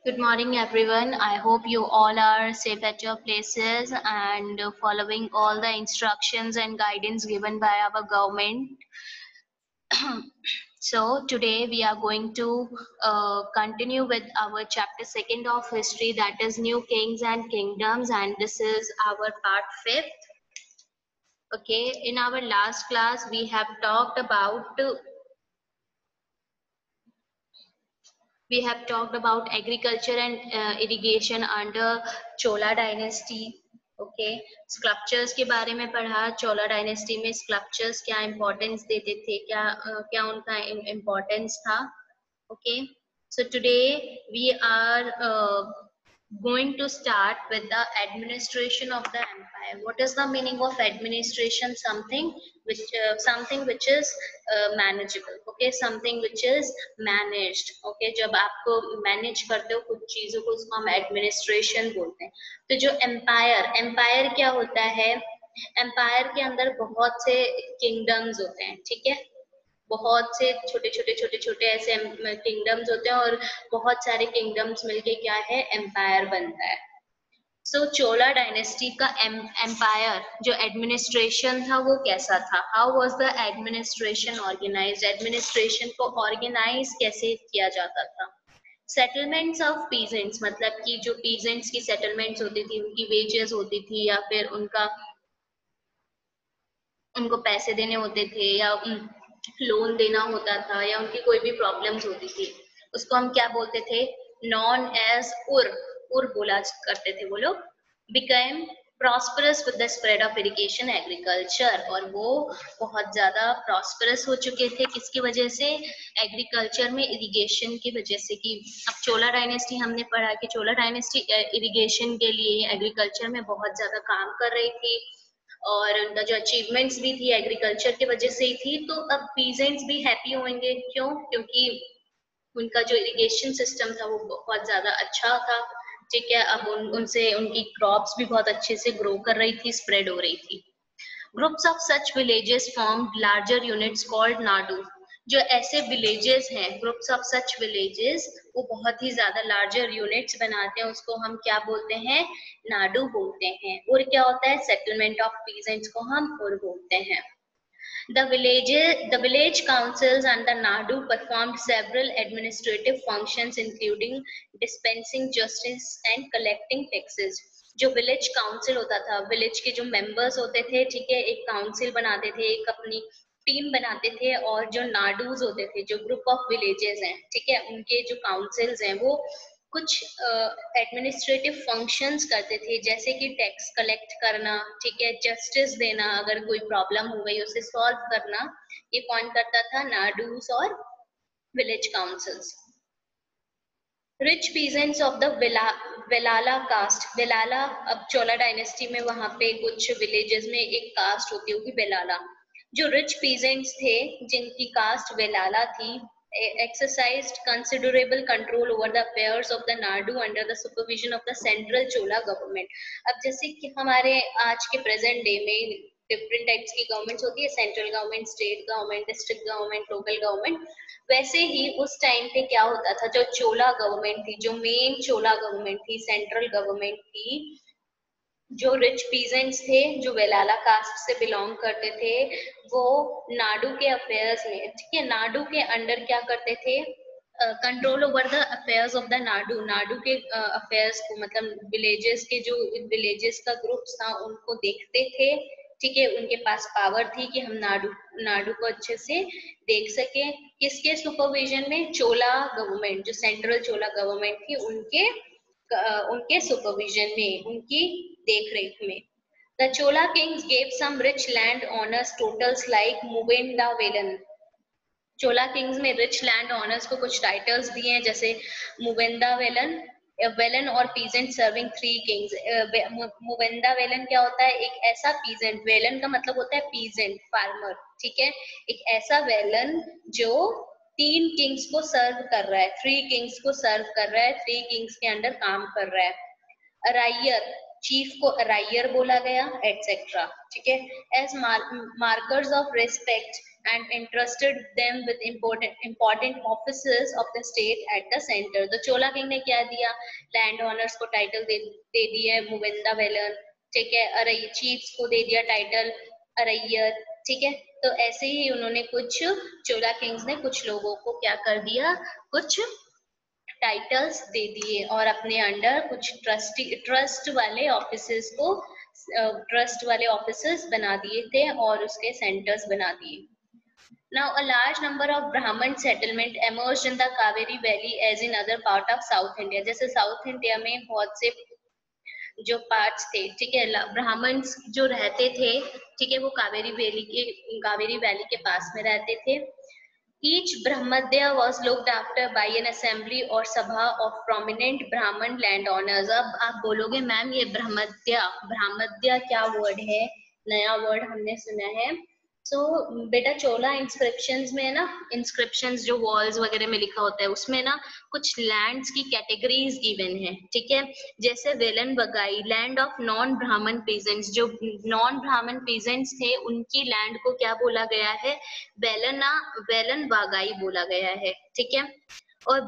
Good morning, everyone. I hope you all are safe at your places and following all the instructions and guidance given by our government. So today we are going to continue with our chapter 2 of history, that is New Kings and Kingdoms, and this is our part 5th. Okay, in our last class we have talked about agriculture and irrigation under Chola dynasty. Okay sculptures के बारे में पढ़ा. Chola dynasty में sculptures क्या importance देते थे, क्या उनका इम्पोर्टेंस था. Okay so today we are going to start with the administration of the empire. What is the meaning of administration? Something which is manageable. Okay, something which is managed. Okay, जब आपको manage करते हो कुछ चीजों को, उसको हम administration बोलते हैं. तो जो empire क्या होता है? empire के अंदर बहुत से kingdoms होते हैं. ठीक है, बहुत से छोटे ऐसे किंगडम्स होते हैं और बहुत सारे किंगडम्स मिलके क्या है, एम्पायर बनता है. सो चोला डायनेस्टी का एम्पायर जो एडमिनिस्ट्रेशन था वो कैसा था? How was the administration organized? Administration को ऑर्गेनाइज कैसे किया जाता था? सेटलमेंट्स ऑफ पीजेंट्स, मतलब कि जो पीजेंट्स की सेटलमेंट्स होती थी, उनकी वेजेस होती थी या फिर उनको पैसे देने होते थे या लोन देना होता था या उनकी कोई भी प्रॉब्लम्स होती थी, उसको हम क्या बोलते थे? नॉन एज उर बोला करते थे वो लोग. Became prosperous with the spread of irrigation agriculture, और वो बहुत ज्यादा प्रॉस्परस हो चुके थे. किसकी वजह से? एग्रीकल्चर में इरिगेशन की वजह से. कि अब चोला डायनेस्टी हमने पढ़ा कि चोला डायनेस्टी इरिगेशन के लिए एग्रीकल्चर में बहुत ज्यादा काम कर रही थी और उनका जो अचीवमेंट्स भी थी एग्रीकल्चर की वजह से ही थी. तो अब पीजेंट्स भी हैप्पी होंगे. क्यों? क्योंकि उनका जो इरिगेशन सिस्टम था वो बहुत ज्यादा अच्छा था. ठीक है, अब उनसे उनकी क्रॉप्स भी बहुत अच्छे से ग्रो कर रही थी, स्प्रेड हो रही थी. Groups of such villages formed larger units called nadu. जो ऐसे विलेजेस हैं, ग्रुप्स ऑफ सच विलेजेस, वो बहुत ही ज्यादा लार्जर यूनिट्स बनाते हैं, उसको हम क्या बोलते हैं? नाडू बोलते हैं. और क्या होता है? सेटलमेंट ऑफ पीजेंट्स को हम और बोलते हैं. The village councils and the Nadu performed several administrative functions including dispensing justice and collecting taxes. जो विलेज काउंसिल होता था, विलेज के जो मेंबर्स होते थे, ठीक है, एक काउंसिल बनाते थे, एक अपनी टीम बनाते थे, और जो नाडूज होते थे, जो ग्रुप ऑफ विलेजेस हैं, ठीक है, उनके जो काउंसिल्स हैं वो कुछ एडमिनिस्ट्रेटिव फंक्शंस करते थे, जैसे कि टैक्स कलेक्ट करना, ठीक है, जस्टिस देना, अगर कोई प्रॉब्लम हो गई उसे सॉल्व करना. ये कौन करता था? नाडूस और village councils. Rich peasants of the Vellala caste. Vellala, अब चोला डायनेस्टी में वहां पे कुछ विलेजेस में एक कास्ट होती होगी वेलाला. जो रिच पीजेंट्स थे जिनकी कास्ट वेलाला थी, exercised considerable control over the affairs of the Nadu under the supervision of the central Chola government. अब जैसे कि हमारे आज के प्रेजेंट डे में डिफरेंट टाइप्स की गवर्नमेंट्स होती है, central government, state government, district government, local government, वैसे ही उस टाइम पे क्या होता था? जो चोला गवर्नमेंट थी, जो मेन चोला गवर्नमेंट थी, सेंट्रल गवर्नमेंट थी, जो रिच पीजेंट्स थे, जो वेलाला कास्ट से बिलोंग करते थे, वो नाडू के अफेयर्स में, ठीक है, नाडू के अंडर क्या करते थे? Control over the affairs of the nadu. Nadu के अफेयर्स को, मतलब विलेजेस के जो विलेजेस का ग्रुप्स था उनको देखते थे. ठीक है, उनके पास पावर थी कि हम नाडू को अच्छे से देख सके. किसके सुपरविजन में? चोला गवर्नमेंट, जो सेंट्रल चोला गवर्नमेंट थी उनके सुपरविजन में, उनकी देख रेख में. The Chola kings gave some rich land owners totals like Muvendavelan. Chola kings में रिच लैंड ऑनर्स को कुछ टाइटल्स दिए हैं, जैसे मुवेंदावेलन, वेलन और पीजेंट सर्विंग 3 किंग्स. मुवेंदावेलन क्या होता है? एक ऐसा पीजेंट, वेलन का मतलब होता है पीजेंट, फार्मर, ठीक है, एक ऐसा वेलन जो 3 किंग्स को सर्व कर रहा है, 3 किंग्स को सर्व कर रहा है, 3 किंग्स के अंडर काम कर रहा है. अराइयर, चीफ को अराइयर बोला गया, एटसेट्रा. ठीक है, as markers of respect and entrusted them with important offices of the state at the center. तो चोला किंग ने क्या दिया, लैंड ओनर्स को टाइटल दे दिए मुविंदा वेलन, ठीक है, अरई चीफ्स को दे दिया टाइटल अरैयर, ठीक है। तो ऐसे ही उन्होंने कुछ चोला किंग्स ने कुछ लोगों को क्या कर दिया, कुछ टाइटल्स दे दिए और अपने अंडर कुछ ट्रस्ट वाले ऑफिसेस को बना दिए थे और उसके सेंटर्स बना दिए। Now a large number of Brahmin settlement emerged in the Kaveri Valley as in other part of South India. जैसे साउथ इंडिया में बहुत से जो पार्ट्स थे, ठीक है, ब्राह्मण्स जो रहते थे, ठीक है, वो कावेरी वैली के पास में रहते थे। Each Brahmadya was looked after by an assembly or sabha of prominent Brahmin landowners. अब आप बोलोगे मैम ये ब्रह्मद्या क्या वर्ड है, नया वर्ड हमने सुना है। बेटा चोला इंस्क्रिप्शंस में ना, इंस्क्रिप्शंस जो वॉल्स वगैरह में लिखा होता है उसमें ना कुछ लैंड्स की कैटेगरीज गिवन है, ठीक है। जैसे Vellanvagai, land of non Brahmin peasants, जो नॉन ब्राह्मण पीजेंट्स थे उनकी लैंड को क्या बोला गया है, वेलन बागाई बोला गया है, ठीक है। और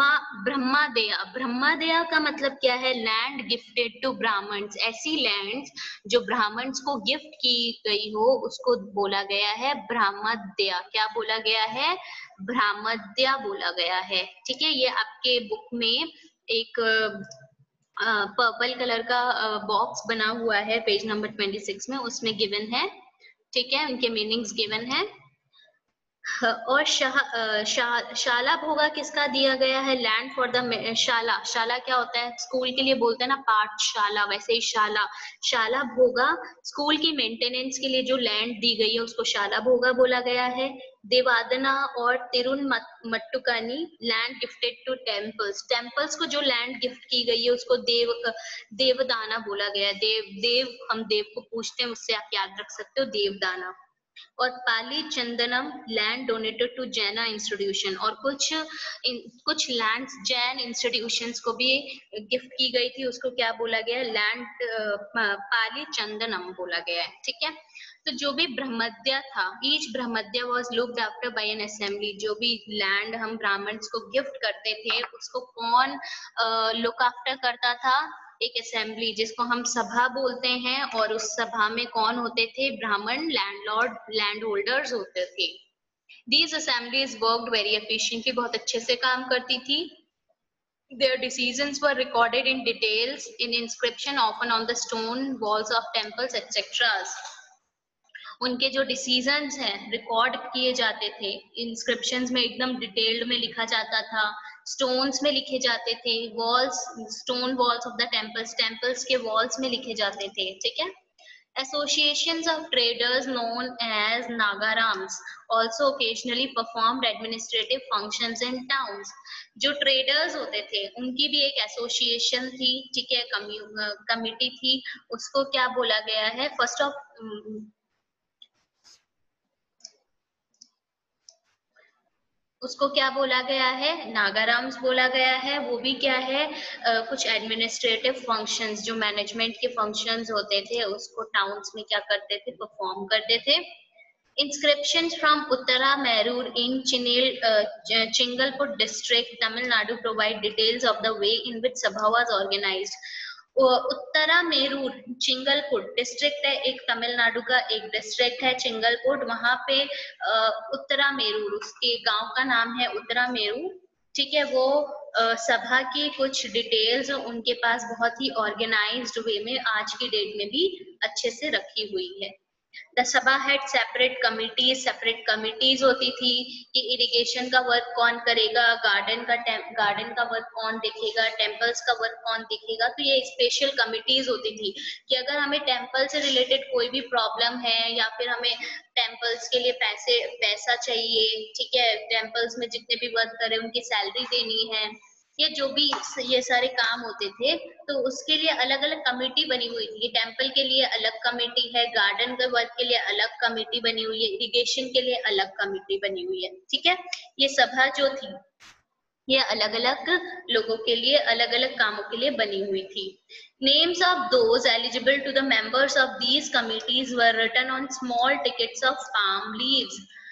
ब्रह्मादया का मतलब क्या है, लैंड गिफ्टेड टू ब्राह्मण्स, ऐसी लैंड्स जो ब्राह्मण्स को गिफ्ट की गई हो उसको बोला गया है ब्रह्मद्या। क्या बोला गया है, ब्रह्मद्या बोला गया है, ठीक है। ये आपके बुक में एक पर्पल कलर का बॉक्स बना हुआ है पेज नंबर 26 में, उसमें गिवन है, ठीक है, उनके मीनिंग्स गिवन है। और शाला भोगा किसका दिया गया है, लैंड फॉर द शाला क्या होता है, स्कूल के लिए बोलते हैं ना पाठशाला, वैसे ही शाला भोगा स्कूल की मेंटेनेंस के लिए जो लैंड दी गई है उसको शाला भोगा बोला गया है। देवादना और Tirunamattukkani, land gifted to temples को जो लैंड गिफ्ट की गई है उसको देवदाना बोला गया है। देव हम देव को पूछते हैं, उससे आप याद रख सकते हो देवदाना। और Pallichchhandam, land donated to Jaina institution, और कुछ लैंड जैन इंस्टीट्यूशंस को भी गिफ्ट की गई थी, उसको क्या बोला गया है, लैंड पाली चंदनम बोला गया है, ठीक है। तो जो भी ब्रह्मद्या था, each Brahmadeya was looked after by an assembly, जो भी लैंड हम ब्राह्मण्स को गिफ्ट करते थे उसको कौन लुक आफ्टर करता था, एक असेंबली जिसको हम सभा बोलते हैं, और उस सभा में कौन होते थे, ब्राह्मण लैंड होल्डर्स होते थे। These assemblies worked very efficiently, बहुत अच्छे से काम करती थी। Their decisions were recorded in details in inscription, often on the stone walls of temples, etc. उनके जो डिसीजंस हैं रिकॉर्ड किए जाते थे, इंस्क्रिप्शंस में एकदम डिटेल्ड में लिखा जाता था, स्टोन्स में लिखे जाते थे, stone walls of the temples के वॉल्स में लिखे जाते थे, ठीक है। Associations of traders known as Nagarams also occasionally performed administrative functions in towns. जो ट्रेडर्स होते थे उनकी भी एक एसोसिएशन थी, ठीक है, कमिटी थी, उसको क्या बोला गया है, उसको क्या बोला गया है, नागाराम्स बोला गया है। वो भी क्या है, कुछ एडमिनिस्ट्रेटिव फंक्शंस, जो मैनेजमेंट के फंक्शंस होते थे उसको टाउन्स में क्या करते थे, परफॉर्म करते थे। Inscriptions from Uttara Merur in Chingalpur district, Tamil Nadu provide details of the way in which Sabha was organized. Uttaramerur Chingleput district है, एक तमिलनाडु का एक डिस्ट्रिक्ट है चिंगलपुर, वहां पे उत्तरा मेरूर, उसके गांव का नाम है उत्तरा मेरूर, ठीक है। वो सभा की कुछ डिटेल्स उनके पास बहुत ही ऑर्गेनाइज्ड वे में आज की डेट में भी अच्छे से रखी हुई है। द सभा हैड सेपरेट कमिटीज होती थी कि इरिगेशन का वर्क कौन करेगा, गार्डन का वर्क कौन देखेगा, टेम्पल्स का वर्क कौन देखेगा। तो ये स्पेशल कमिटीज होती थी कि अगर हमें टेम्पल से रिलेटेड कोई भी प्रॉब्लम है या फिर हमें टेम्पल्स के लिए पैसा चाहिए, ठीक है, टेम्पल्स में जितने भी वर्क करे उनकी सैलरी देनी है, ये जो भी ये सारे काम होते थे, तो उसके लिए अलग अलग कमेटी बनी हुई थी। टेम्पल के लिए अलग कमेटी है, गार्डन के वर्क के लिए अलग कमेटी बनी हुई है, इरिगेशन के लिए अलग कमेटी बनी हुई है, ठीक है। ये सभा जो थी ये अलग अलग लोगों के लिए अलग अलग कामों के लिए बनी हुई थी। Names of those eligible to the members of these committees were written on small tickets of palm leaves.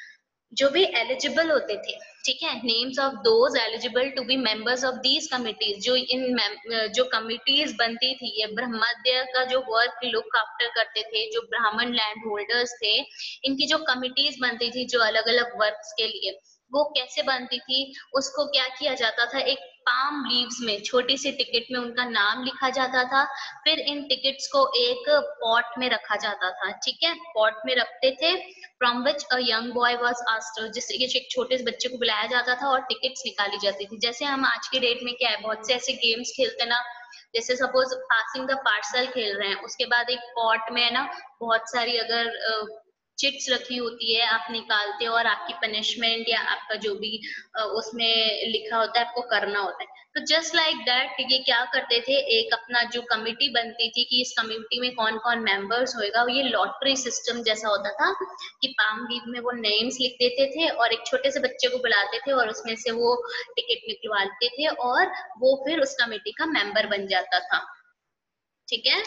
जो भी एलिजिबल होते थे, ठीक है, names of those eligible to be members of these committees, जो जो कमिटीज बनती थी, ये ब्रह्मद्य का जो वर्क लुक आफ्टर करते थे, जो ब्राह्मण लैंड होल्डर्स थे, इनकी जो कमिटीज बनती थी जो अलग अलग वर्क्स के लिए, वो कैसे बनती थी, उसको क्या किया जाता था, एक पाम लीव्स में छोटी सी टिकट में उनका नाम लिखा जाता था, फिर इन टिकट्स को एक पॉट में रखा जाता था, ठीक है, पॉट में रखते थे, from which a young boy was asked, जिससे कि एक छोटे से बच्चे को बुलाया जाता था और टिकट्स निकाली जाती थी। जैसे हम आज के डेट में क्या है, बहुत से ऐसे गेम्स खेलते ना, जैसे सपोज पासिंग द पार्सल खेल रहे हैं, उसके बाद एक पॉट में है ना बहुत सारी अगर चिट्स रखी होती है, आप निकालते हो और आपकी पनिशमेंट या आपका जो भी उसमें लिखा होता है आपको करना होता है। तो जस्ट लाइक दैट ये क्या करते थे, एक अपना जो कमिटी बनती थी कि इस कमिटी में कौन कौन मेंबर्स होएगा, ये लॉटरी सिस्टम जैसा होता था कि पाम लीफ में वो नेम्स लिख देते थे और एक छोटे से बच्चे को बुलाते थे और उसमें से वो टिकट निकलवाते थे और वो फिर उस कमेटी का मेंबर बन जाता था, ठीक है।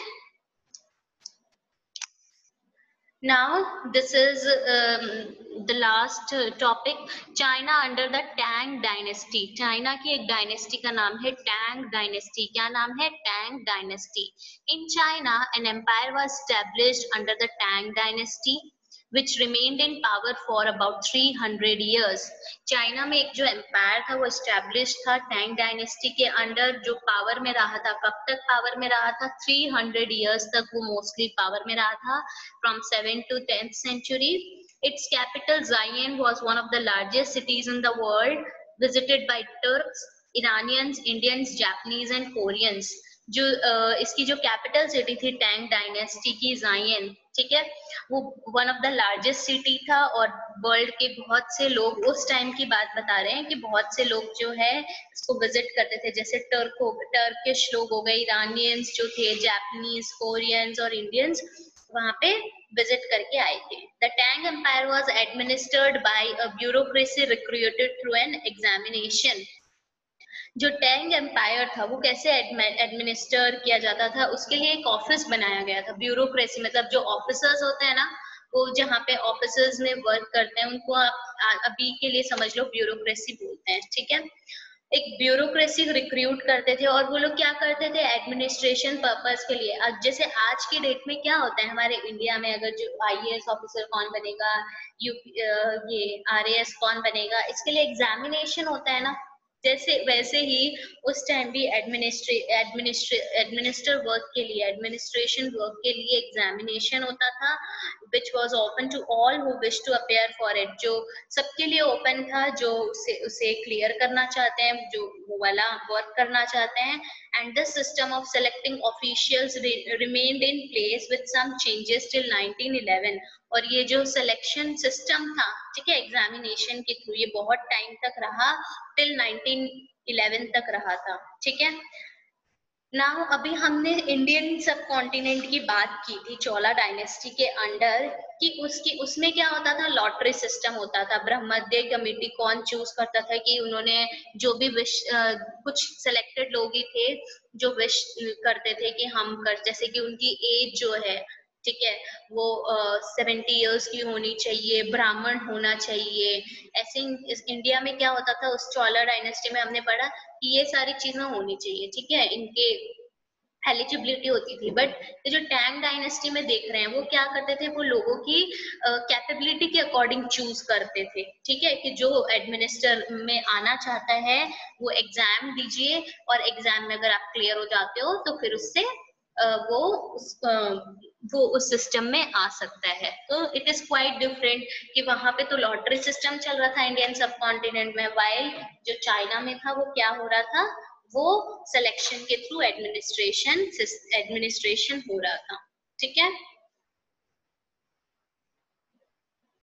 Now this is the last topic, China under the Tang dynasty. China की एक डायनेस्टी का नाम है Tang dynasty. क्या नाम है? Tang dynasty. In China, an empire was established under the Tang dynasty, which remained in power for about 300 years. China में एक जो एम्पायर था वो एस्टेब्लिश था टैंग डायनेस्टी के अंडर, जो पावर में रहा था, कब तक पावर में रहा था, 300 years तक वो मोस्टली पावर में रहा था, from 7th to 10th century. Its capital Zion was one of the largest cities in the world, visited by Turks, Iranians, Indians, Japanese and Koreans. जो इसकी जो कैपिटल सिटी थी टैंग डायनेस्टी की, जायन, ठीक है, वो one of the largest city था और वर्ल्ड के बहुत से लोग, उस टाइम की बात बता रहे हैं कि बहुत से लोग जो है इसको विजिट करते थे, जैसे टर्किश लोग हो गए, ईरानियंस जो थे, जापानीज, कोरियंस और इंडियंस वहां पे विजिट करके आए थे। The Tang empire was administered by a bureaucracy recruited through an examination. जो टैंग एम्पायर था वो कैसे एडमिनिस्टर किया जाता था, उसके लिए एक ऑफिस बनाया गया था, ब्यूरोक्रेसी मतलब जो ऑफिसर्स होते हैं ना, वो जहाँ पे ऑफिसर्स में वर्क करते हैं उनको आप अभी के लिए समझ लो ब्यूरोक्रेसी बोलते हैं, ठीक है। एक ब्यूरोक्रेसी रिक्रूट करते थे और वो लोग क्या करते थे, एडमिनिस्ट्रेशन पर्पस के लिए। अब जैसे आज की डेट में क्या होता है हमारे इंडिया में, अगर जो आईएएस ऑफिसर कौन बनेगा, ये आरएएस कौन बनेगा, इसके लिए एग्जामिनेशन होता है ना, जैसे वैसे ही उस टाइम भी एडमिनिस्टर वर्क के लिए, एडमिनिस्ट्रेशन वर्क के लिए एग्जामिनेशन होता था, which was open to all who wish to appear for it, जो सबके लिए ओपन था, जो उसे क्लियर करना चाहते हैं, जो वो वाला वर्क करना चाहते हैं। And this system of selecting officials remained in place with some changes till 1911। और ये जो सिलेक्शन सिस्टम था, ठीक है, एग्जामिनेशन के थ्रू, ये बहुत टाइम तक रहा, टिल 1911 तक रहा था, ठीक है। नाउ अभी हमने इंडियन सब कॉन्टिनेंट की बात की थी चोला डायनेस्टी के अंडर, कि उसमें क्या होता था, लॉटरी सिस्टम होता था, ब्रह्मद्य कमेटी कौन चूज करता था कि उन्होंने जो भी विश, कुछ सिलेक्टेड लोग ही थे जो विश करते थे कि हम कर, जैसे कि उनकी एज जो है, ठीक है, वो 70 इयर्स की होनी चाहिए, ब्राह्मण होना चाहिए। ऐसे इस इंडिया में क्या होता था, उस चोला डायनेस्टी में हमने पढ़ा कि ये सारी चीजें होनी चाहिए, ठीक है, इनके एलिजिबिलिटी होती थी। बट ये जो टैंग डायनेस्टी में देख रहे हैं, वो क्या करते थे, वो लोगों की कैपेबिलिटी के अकॉर्डिंग चूज करते थे, ठीक है, कि जो एडमिनिस्टर में आना चाहता है वो एग्जाम दीजिए और एग्जाम में अगर आप क्लियर हो जाते हो तो फिर उससे वो उस सिस्टम में आ सकता है। तो इट इज क्वाइट डिफरेंट कि वहां पे तो लॉटरी सिस्टम चल रहा था इंडियन सब कॉन्टिनेंट में, वाइल जो चाइना में था वो क्या हो रहा था, वो सिलेक्शन के थ्रू एडमिनिस्ट्रेशन हो रहा था, ठीक है।